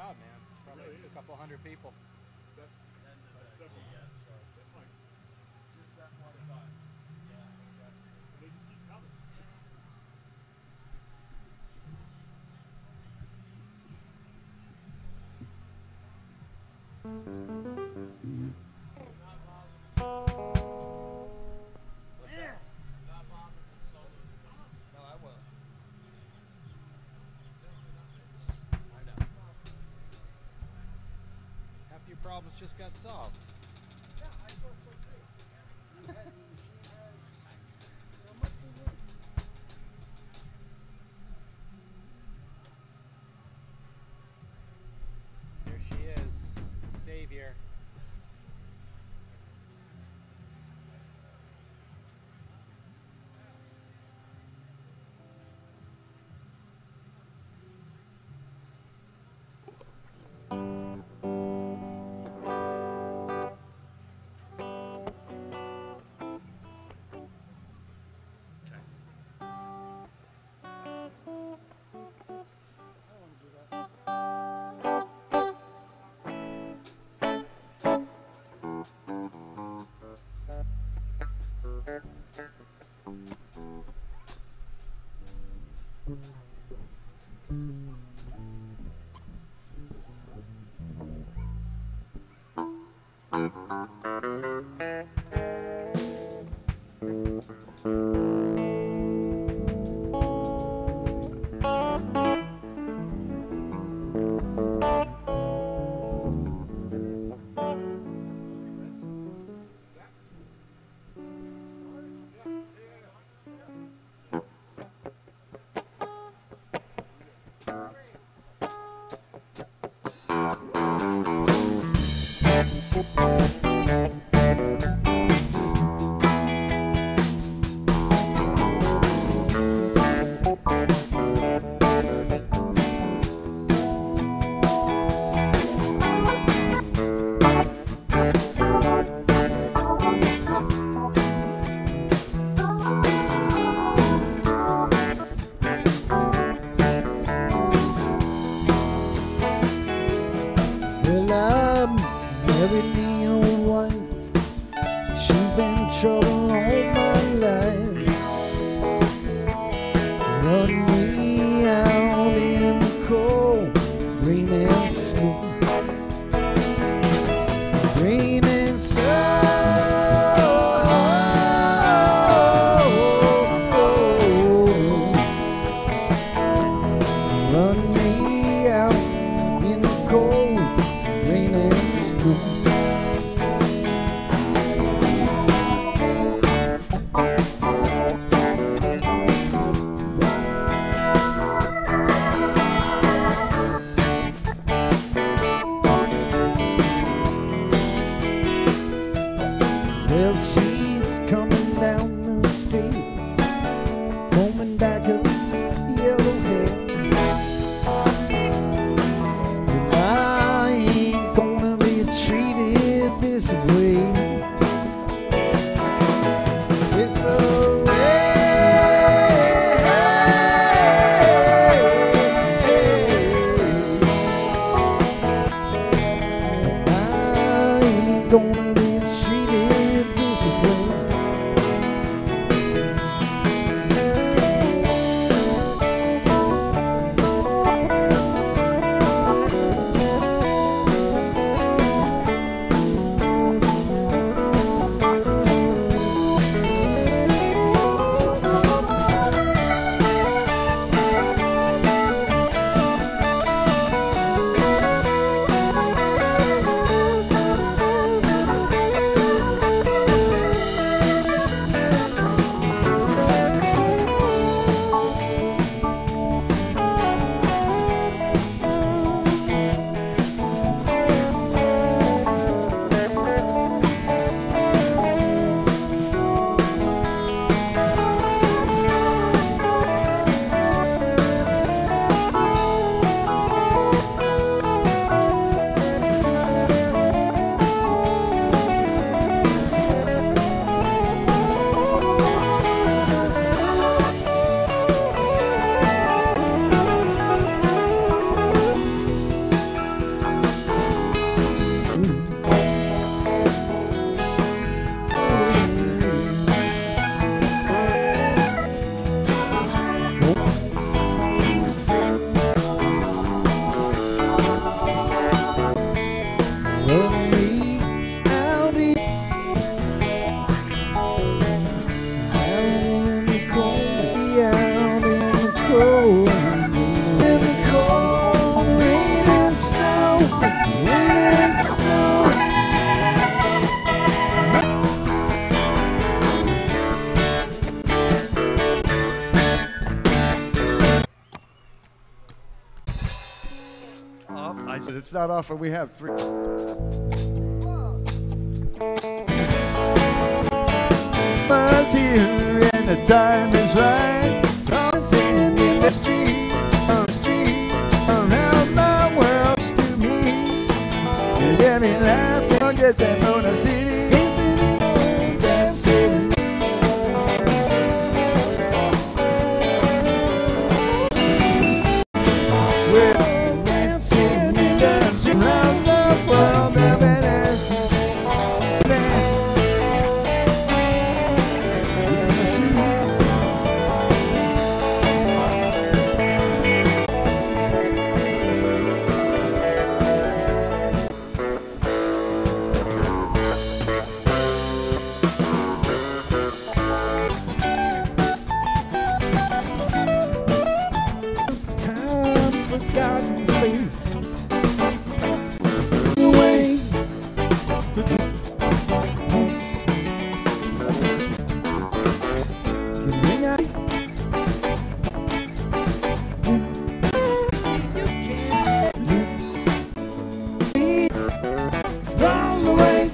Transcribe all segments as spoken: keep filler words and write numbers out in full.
crowd, man. Probably really a couple hundred people. That's, that's several. That's like Just that one time. Yeah. they just keep coming. What's that? No, I will. I know. Half your problems just got solved. Yeah, I thought so too. We had, she has, there must be room. There she is, the savior. I don't want to do that. Well, I'm married me a wife. She's been trouble all my life. Run me out in the cold, rain and snow. Rain and snow. Run me out in the cold, rain and snow. Well, she's coming down the stairs, combing back her yellow hair. And I ain't gonna be treated this way. It's a I ain't gonna be treated this way. I said, it's not often we have three. Was here and the time is right. I was in the street, on the street, around my world to me. And every life will get that motor city, dancing in that city. We're dancing in the street, around the world, every dancing, dancing. Time's forgotten space. Away. Can ring out. You can't be round the way.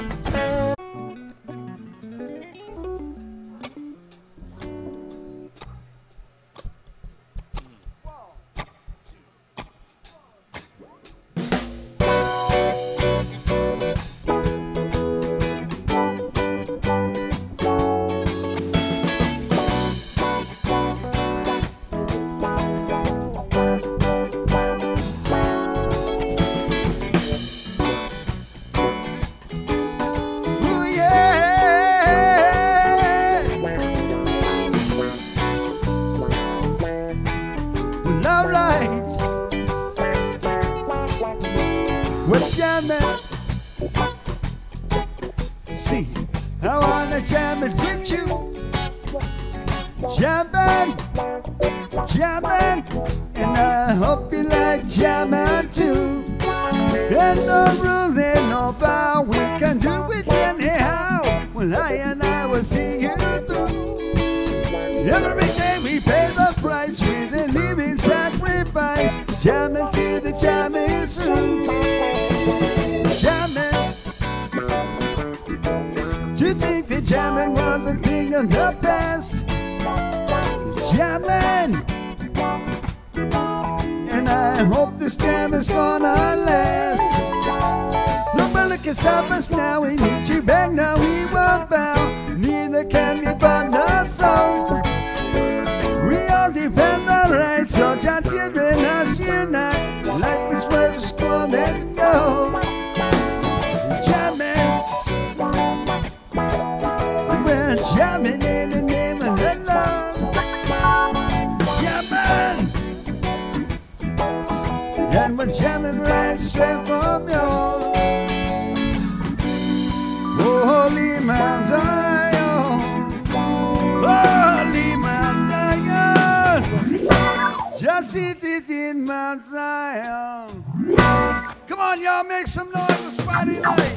Ooh, yeah. Love lights. We're jamming. See, I wanna jam it with you. Jamming, jamming, and I hope you like jamming too. And no rule and no bow, we can do it anyhow. Well, I and I will see you through. Every day we pay the price with a living sacrifice. Jamming till the jam is through. Jamming. Do you think the jamming was a thing of the past? Jamming. And I hope this jam is gonna last. Nobody can stop us now. We need you back now. We won't bow. Neither can we burn our soul. We all defend our rights. So our children us unite. Life is worth the score and go. Jamming. We're jamming in the name of the Lord. Jamming. And we're jamming right straight from yours. Holy Mount Zion, Holy Mount Zion, just sit it in Mount Zion. Come on, y'all, make some noise this Friday night.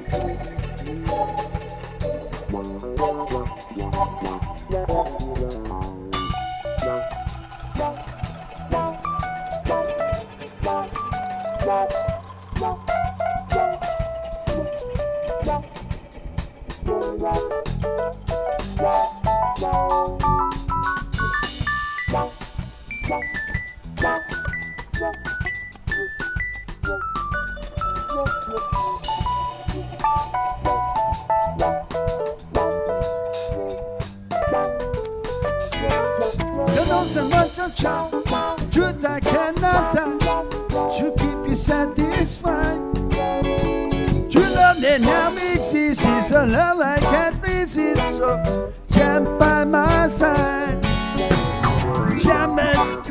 You know so much of trouble, truth I cannot tell. Should keep you satisfied. True love that now exists is a love I can't resist. So jam by my side, jam it.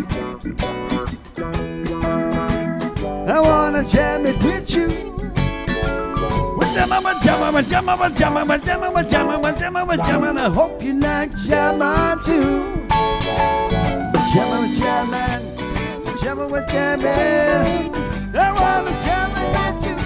I wanna jam it with you. Jam, jam, jam, jam, jam, jam, jam, jam, jam, jam, and I hope you like jam too. Jam, jam, jam, jam, I wanna jam it with you.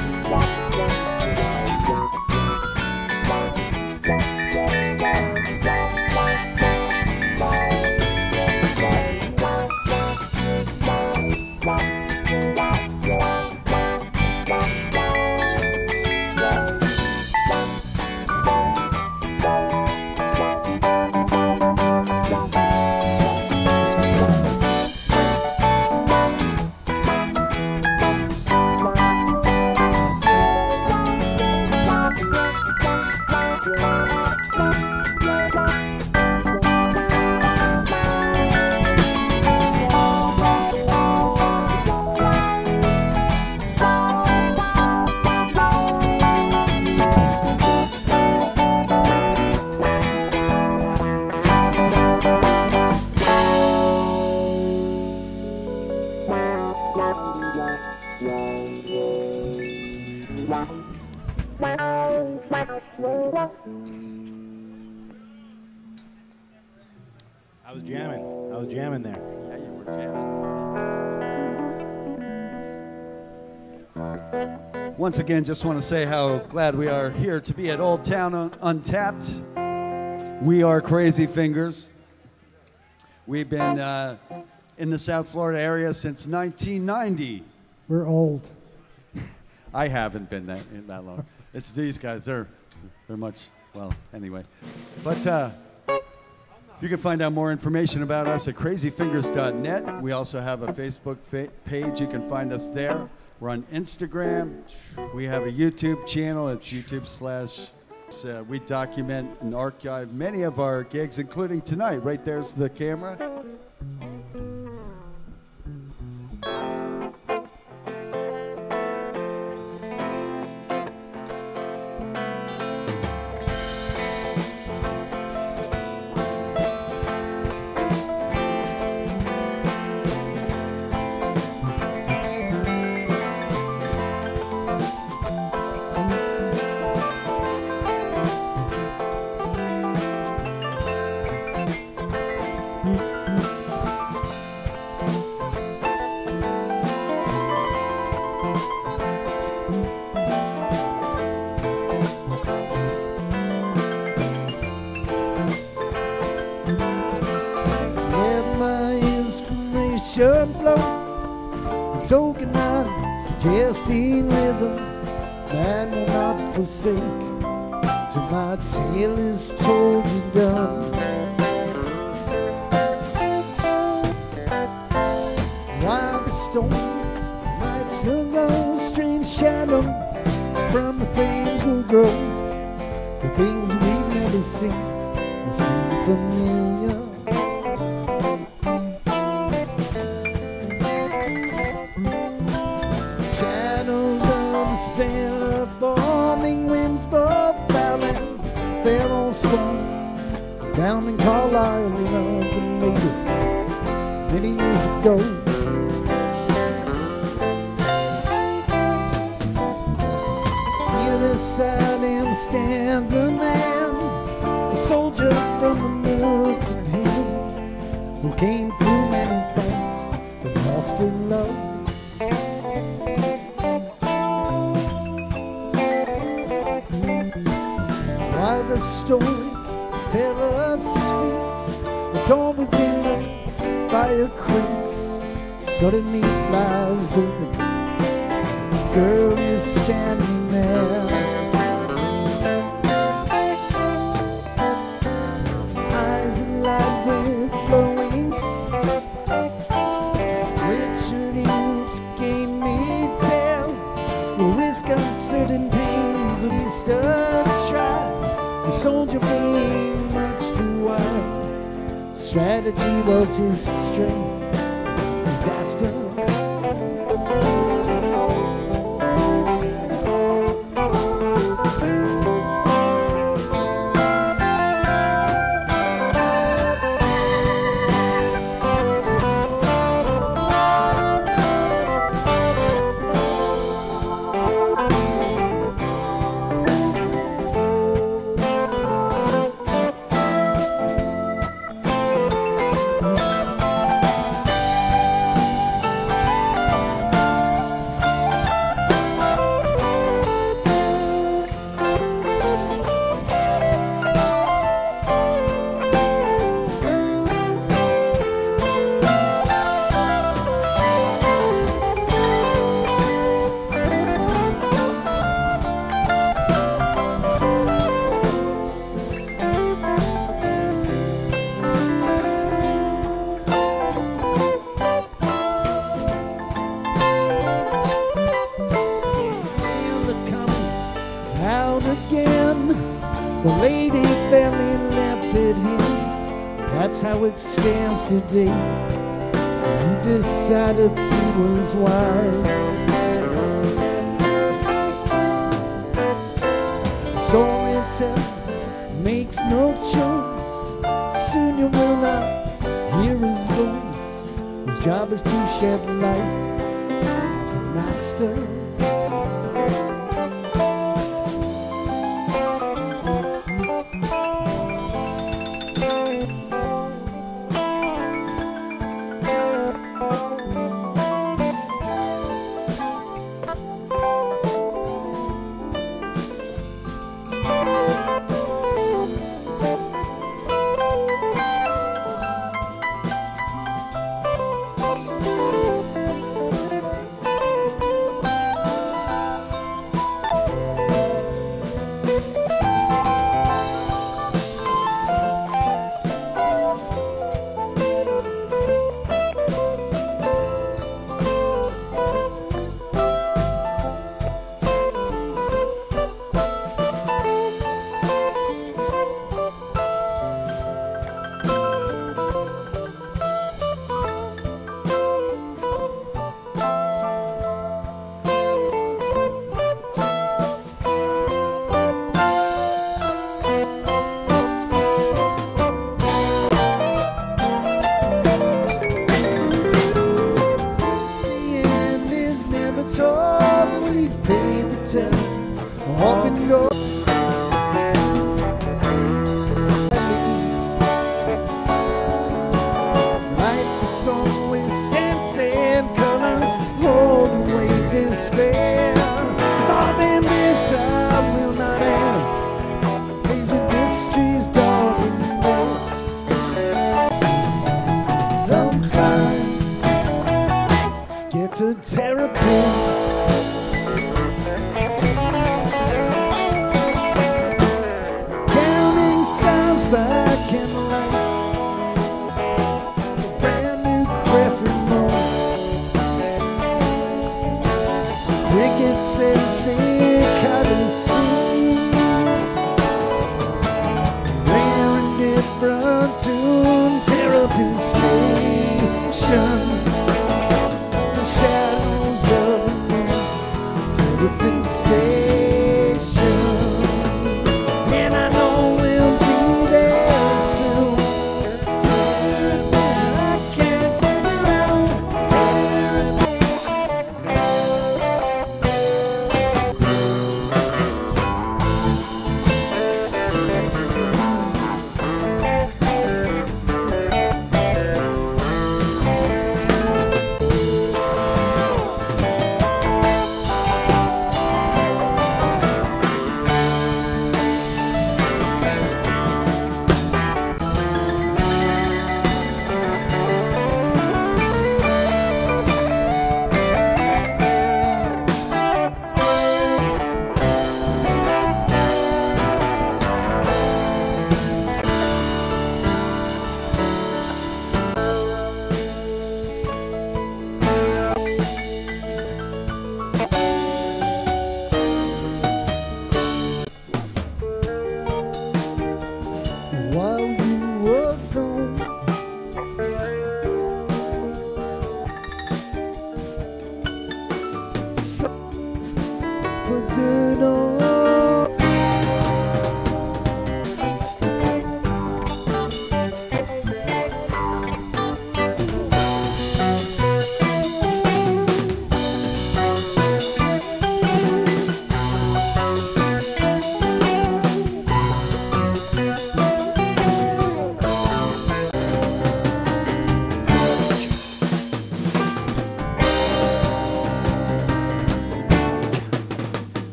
I was jamming. I was jamming there. Yeah, you were jamming. Once again, just want to say how glad we are here to be at Old Town Un- Untapped. We are Crazy Fingers. We've been uh, in the South Florida area since nineteen ninety. We're old. I haven't been that in that long. It's these guys. They're they're much well anyway. But uh, you can find out more information about us at crazy fingers dot net. We also have a Facebook fa- page. You can find us there. We're on Instagram. We have a YouTube channel. It's YouTube slash. Uh, we document and archive many of our gigs, including tonight. Right there's the camera. Blow, tokenized, jesting rhythm, man will not forsake till my tale is told and done. While the storm nights alone, strange shadows from the things will grow. The things we've never seen will seem familiar. Sailor forming winds both fouling their own storm down in Carlisle, love the native many years ago. Near the side him stands a man, a soldier from the nooks of him, who came through many fights but lost in love. the story tell us speaks. The door within the fire creaks. Suddenly flies open. The girl is standing there. Eyes alight with glowing. Richard Hughes gave me tell. Risk uncertain pains, at least a try. The soldier being much too wise. Strategy was his strength. Disaster. That's how it stands today. You decided he was wise. The storyteller makes no choice. Soon you will not hear his voice. His job is to shed light, to master.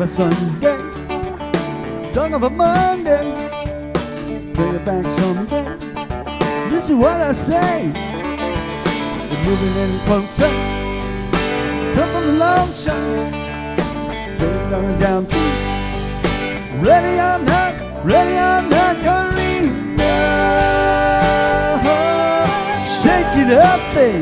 Sunday, talk of a Monday, bring it back someday. This is what I say. We're moving in closer, come from the long shot, fade on a down beat. Ready or not, ready or not, Karina, shake it up, babe.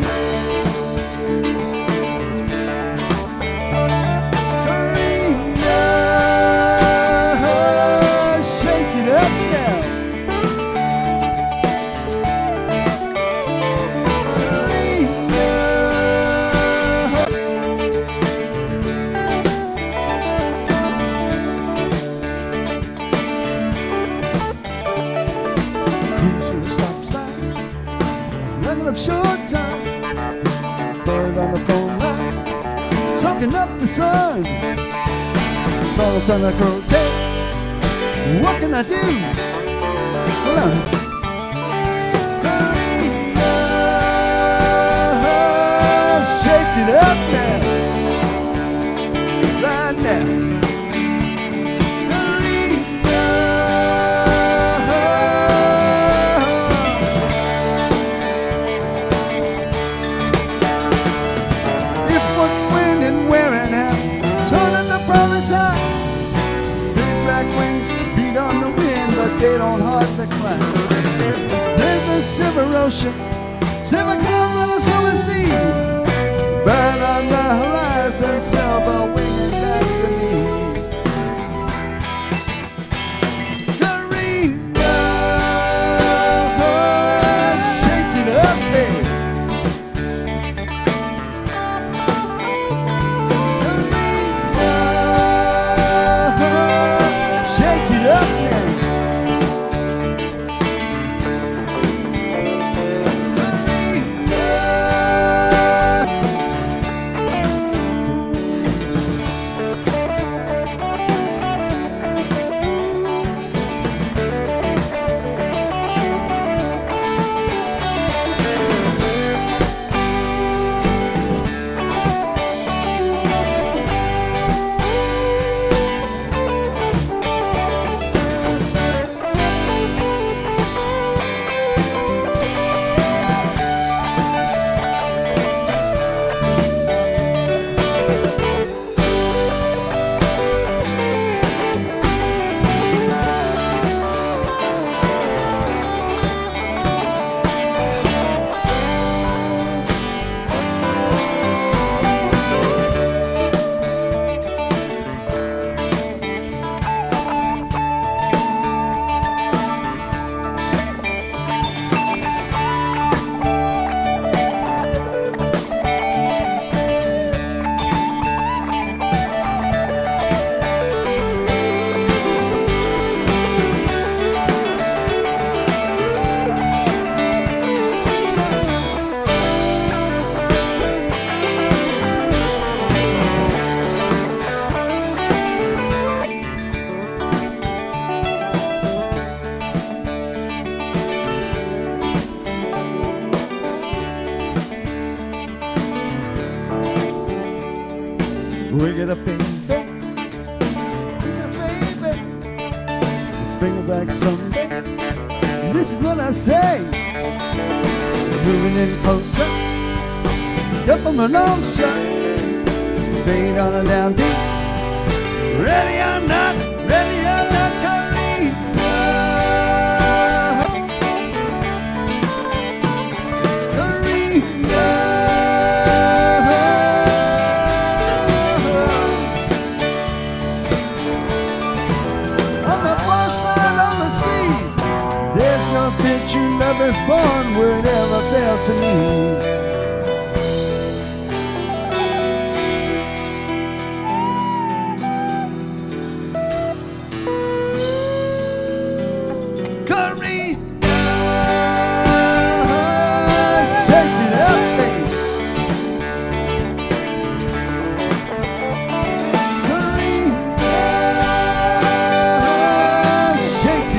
Short time, bird on the phone line, soaking up the sun. Salt on the croquet. What can I do? Well, I'm shake it up now, right now. They don't hardly climb. There's the silver ocean, silver clouds on the summer sea, burn on the horizon, silver winging back to me. Karina, shake it up, babe. Karina, shake it up, babe. Bring it up, baby. Bring it up, baby. Bring it back someday. This is what I say. Moving in closer, up on the long shot, fade on a down deep. Ready or not, ready or not, Karina. Karina. On the far side of the sea, there's no picture love is born where it ever felt to me.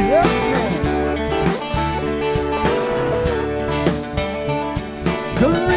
Karina.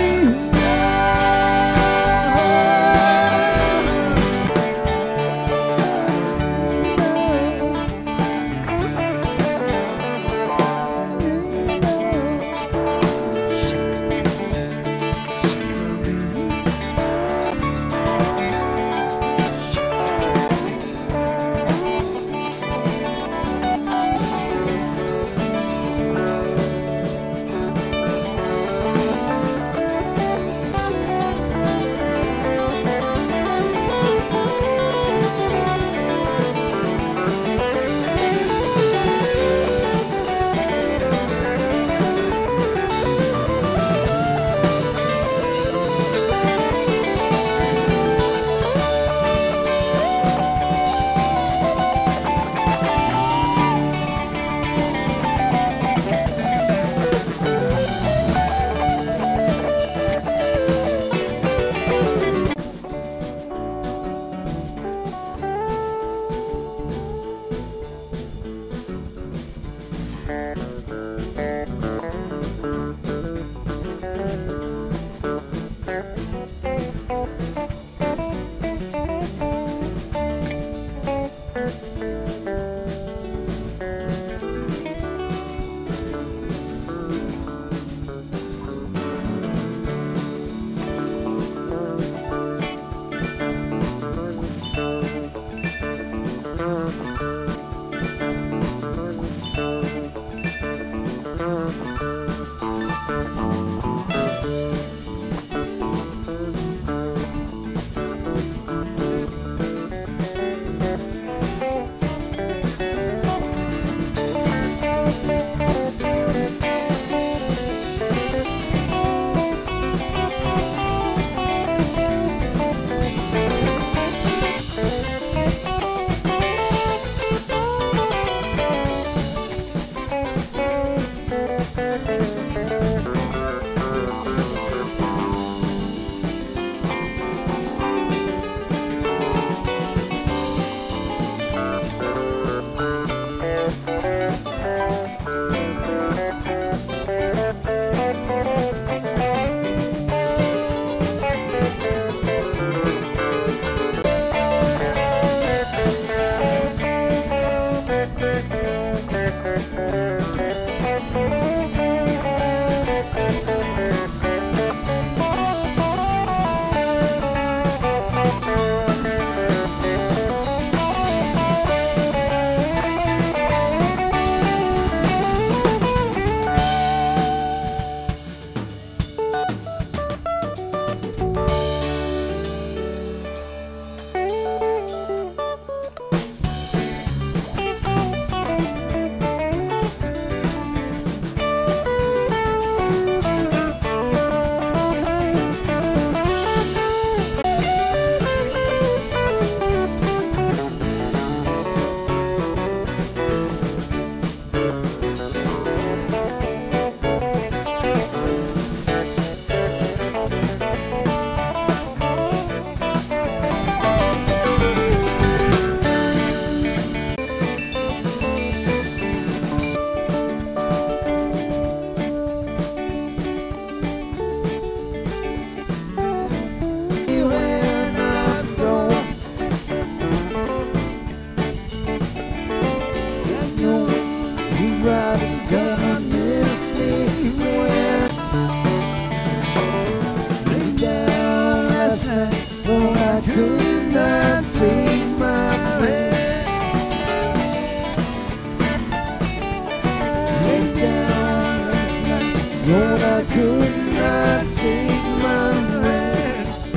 Lord, I could not take my rest.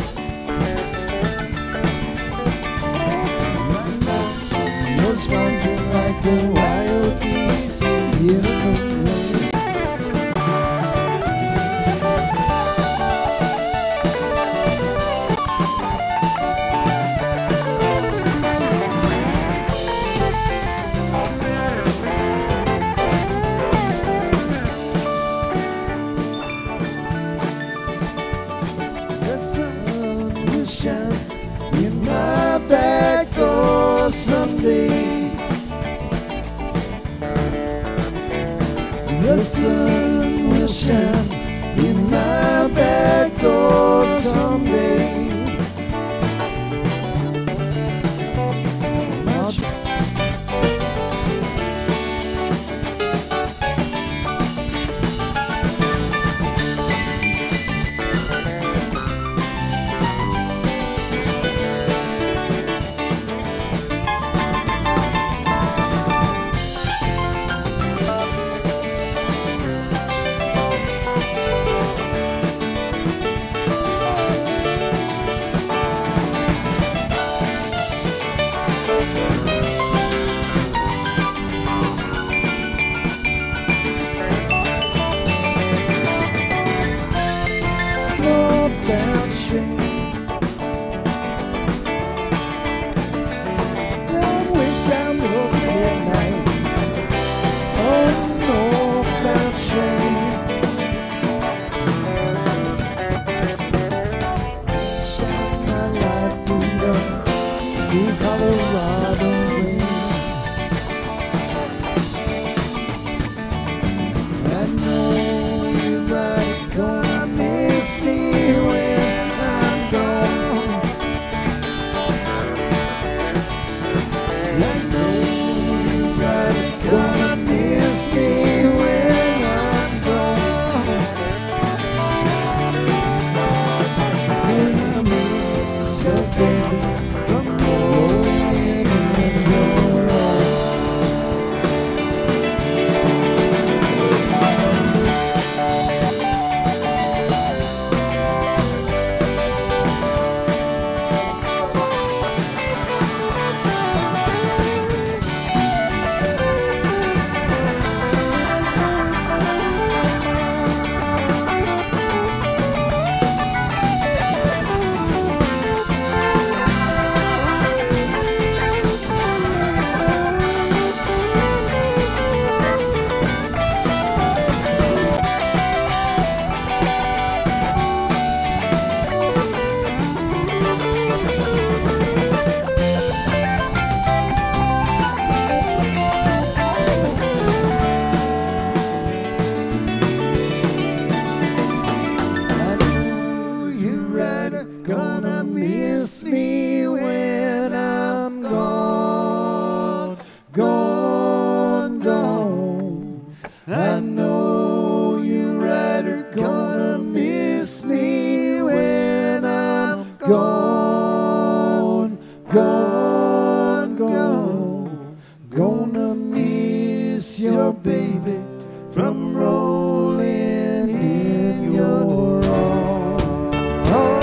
I was wandering like the wild geese in the rain. The sun will shine in my back door someday. The sun will shine in my back door someday. I'll try. Northbound train. I wish I was midnight on the northbound train. Shine my light through the through Colorado rain. I know you're right, gonna miss me when I'm gone. I know you're right, gonna miss me when I'm gone. When I miss you, baby, from rolling in your arms. but you're gonna miss me when I'm gone, gone, gone. Gonna miss your baby from rolling in your arms. Oh,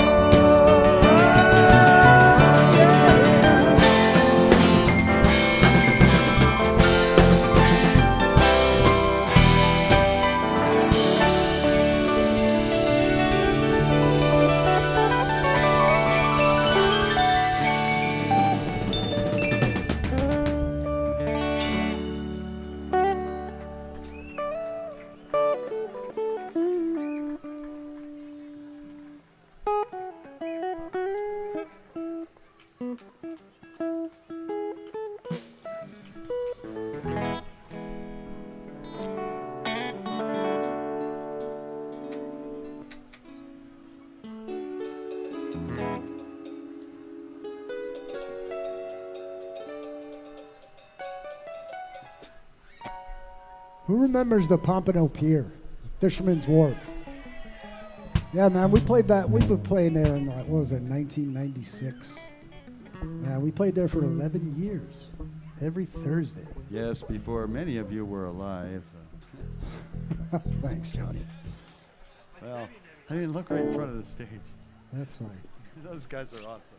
who remembers the Pompano Pier, Fisherman's Wharf? Yeah, man, we played that. We were playing there in, like, what was it, nineteen ninety-six? Man, we played there for eleven years, every Thursday. Yes, before many of you were alive. Thanks, Johnny. Well, I mean, look right in front of the stage. That's like, Those guys are awesome.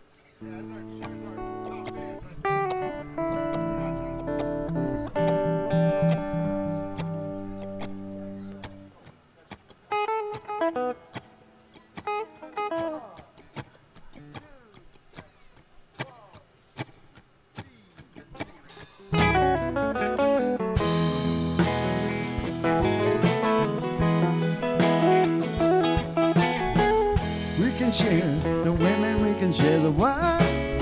We can share the women, we can share the wine.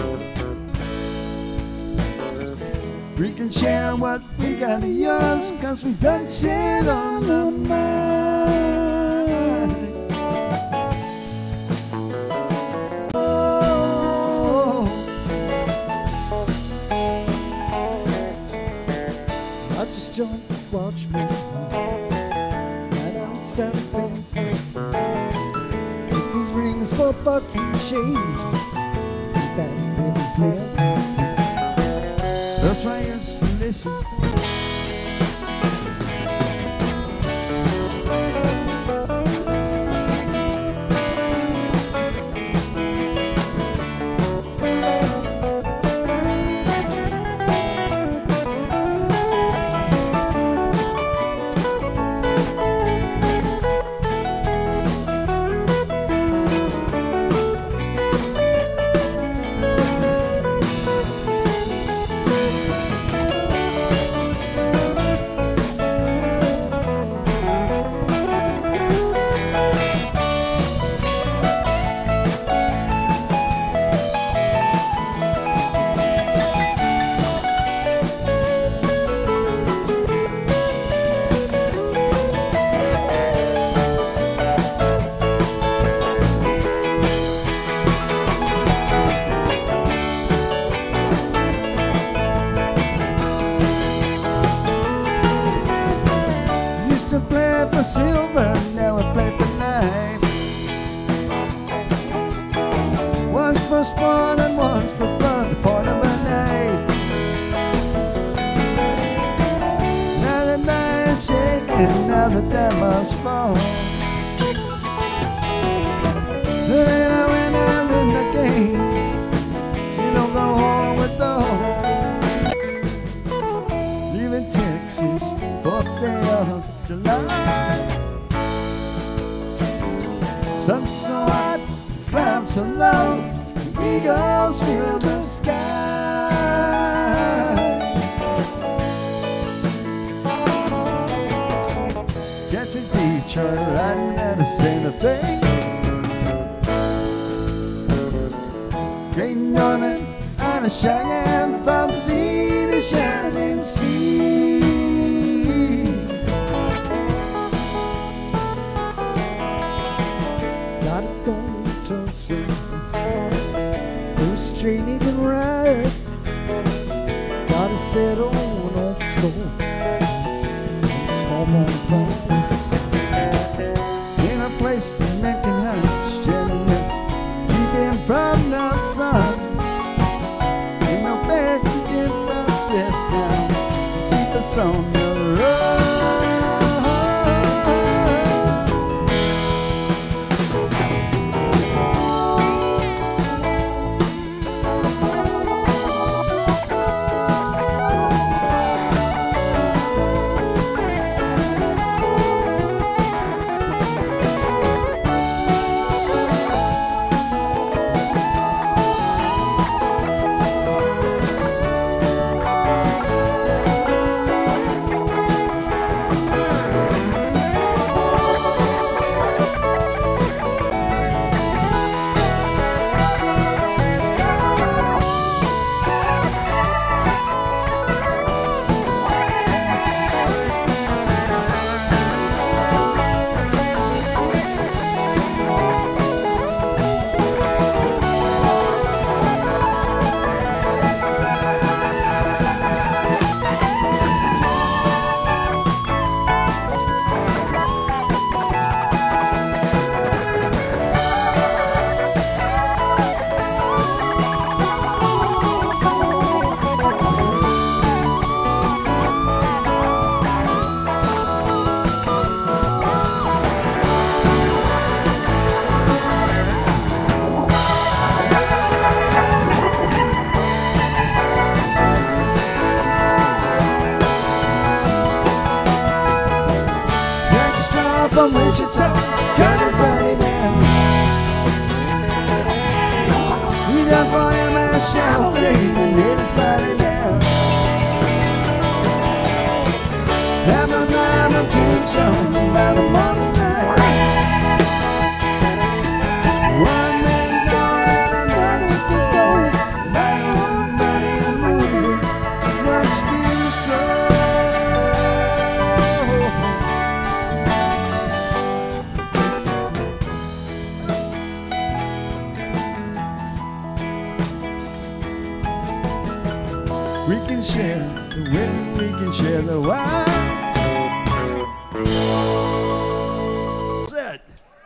We can share what we got of yours, cause we touch it on the mind. Oh, I just don't watch me right outside the fence. Took these rings for bucks and change. That heaven said. That's why I used to listen. For silver, now I play for life. Once for sport and once for blood, the part of my life. Now the night is shaking, now the dead must fall. Then when I'm in the game, you don't go home with those. Leaving Texas, fourth day of July. Sun so hot, clouds so low, eagles fill the sky. Get to Detroit, riding at the same thing. Great Northern on a Cheyenne, from sea to shining sea. Gotta go to see who's train he can ride. Gotta settle an old score, small bone pride. on the road. From Wichita, cut his body down. We done for him and a shallow grave and laid his body down. Have a night or two, some by the morning light. One man gone and another to go. My own body is moving much too slow. We can share the wind, we can share the wine. Set.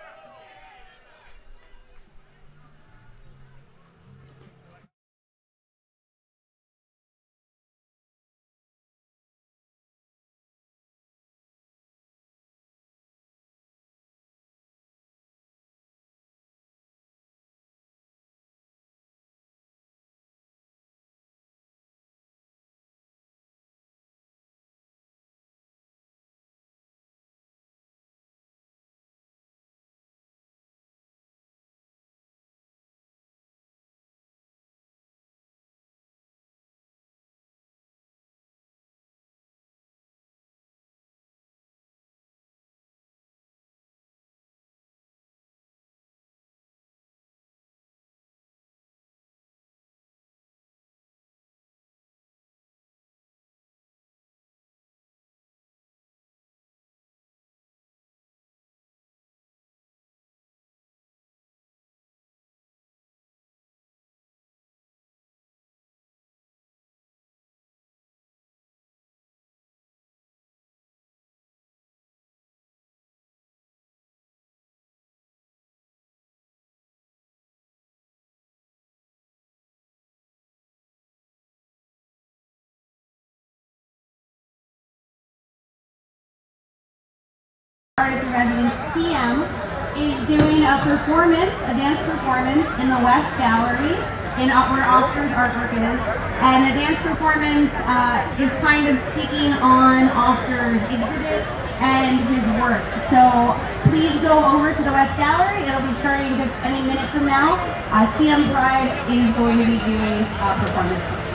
Artist in Residence T M is doing a performance, a dance performance in the West Gallery, in where Oscar's artwork is. And the dance performance uh, is kind of speaking on Oscar's exhibit and his work. So please go over to the West Gallery. It'll be starting just any minute from now. Uh, T M Pride is going to be doing a performance.